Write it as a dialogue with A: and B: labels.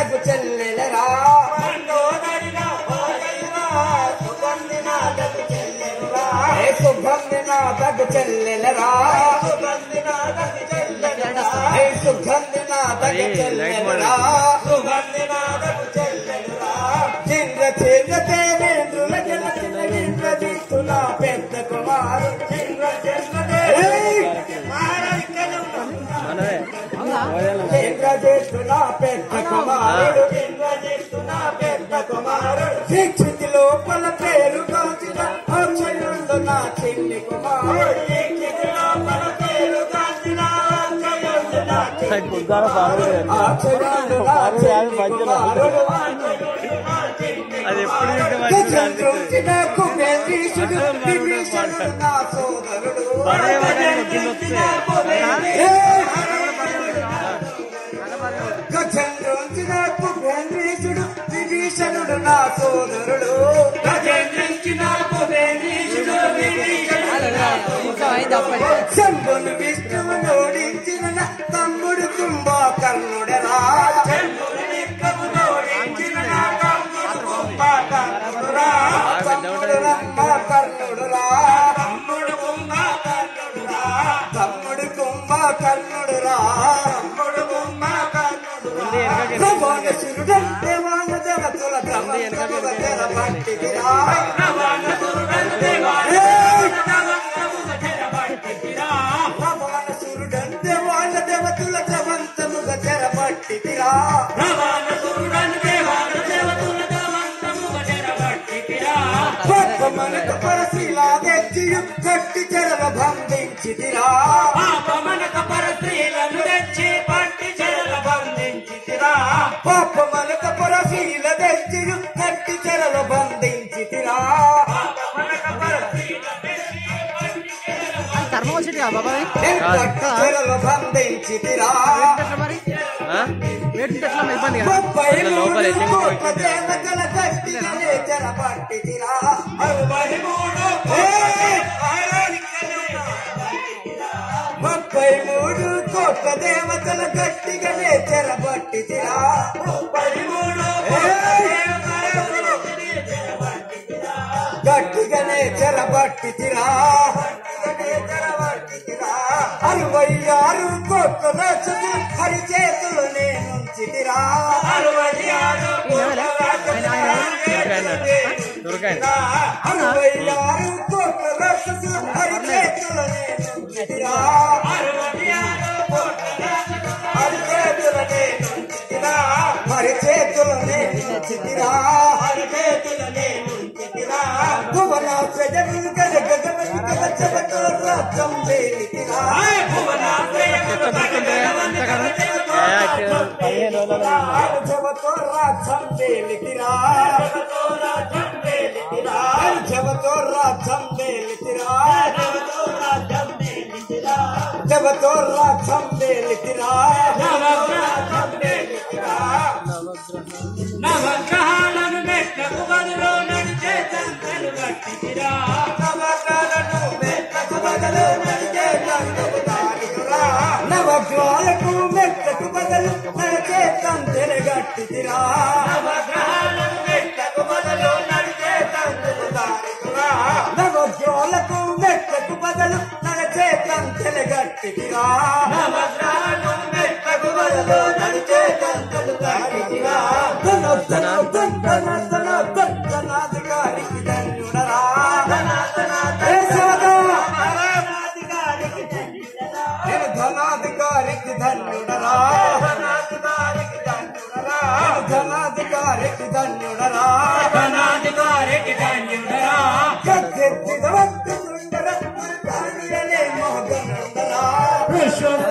A: నాథకు చెల్లెలరా సుగంధి నాథకు చెల్లెలరా సుగంధి నాథకు చెల్లెలరా సుగంధి నాథకు చెల్లెలరా సుగంధి నాథకు చెల్లెలరా సుగంధి నాథకు చెల్లెలరా చంద్ర చంద్ర దేవేంద్రుల జలచిన ఇంద్రజిత్తుల పెద్ద కుమారు చంద్ర చంద్ర ఇంద్రజిత్తుల పెద్ద కుమారుడు ఇంద్రజిత్తుల పెద్ద కుమారుడు శిక్షితి లోపల పేరు కాచిన అక్షయుడు నా చిన్ని కుమారుడు శిక్షితి లోపల పేరు కాచిన అక్షయుడు నా చిన్ని కుమారుడు
B: అది ఎప్పుడు
A: గజేంద్రుడు విభీషణుడు నా సోదరుడు శంభుని విష్ణువు నోడించిన తమ్ముడు కుంభకర్ణుడరా తమ్ముడు కుంభకర్ణుడురా తమ్ముడు కుంభకర్ణుడురా తమ్ముడు కుంభకర్ణుడురా తమ్ముడు కుంభకర్ణుడురా రవాణసురుడన్ దేవాన దేవతల బ్రహ్మముగ తెరపట్టిదిరా రవాణసురుడన్ దేవాన రవాణసురుడన్ దేవాన దేవతల బ్రహ్మముగ తెరపట్టిదిరా రవాణసురుడన్ దేవాన దేవతల మనకు పరశీలా తెచ్చియు కట్టి చెరల బంధించితిరా మనకు పరశీలను తెచ్చి పట్టి చెరల బంధించితిరా పాప మనకు పరశీల తెచ్చియు కట్టి చెరల బంధించితిరా చెరల బంధించితిరా చెరపట్టితిరా 33 కోట్ల దేవతల గట్టిగానే చెరపట్టితిరా 33 గట్టిగానే చెరపట్టితిరా 66 కోట్ల రాక్షసులు హరి చేతులు నేనుంచితిరా 66 కోట్ల రాక్షసులు హరి చేతులు నేనుంచితిరా హరి చేతులు నేనుంచితిరా భువన ప్రజలు గజగజతో రాజ్యం వేలితిరా జవతో రాజ్యం వేలితిరా జవతో రాజ్యం వేలితిరా జవతో రాజ్యం వేలితిరా నవగ్రహాలను మెట్లకు బదులు నడిచే తంత్రులు గట్టితిరా నవగ్రహాలను మెట్లకు బదులు నడిచే తంత్రులు దారిరా నవగ్రహాలకు మెట్లకు బదులు నడిచే తంత్రులు గట్టితిరా నవగ్రహాలను మెట్లకు బదులు నడిచే తంత్రులు దారిరా నవగ్రహాలకు మెట్లకు బదులు నడిచే తంత్రులు గట్టితిరా నవగ్రహాలను మెట్లకు బదులు నడిచే తంత్రులు దారిరా ధనాధికారికి ధన్యుడరా నేను ధనాధికారికి ధన్యుడరా ధనాధికారికి ధన్యుడరా ధనాధికారికి ధన్యుడరా గద్దెత్తిన వద్దుండరా మోగనుండరా విశ్వ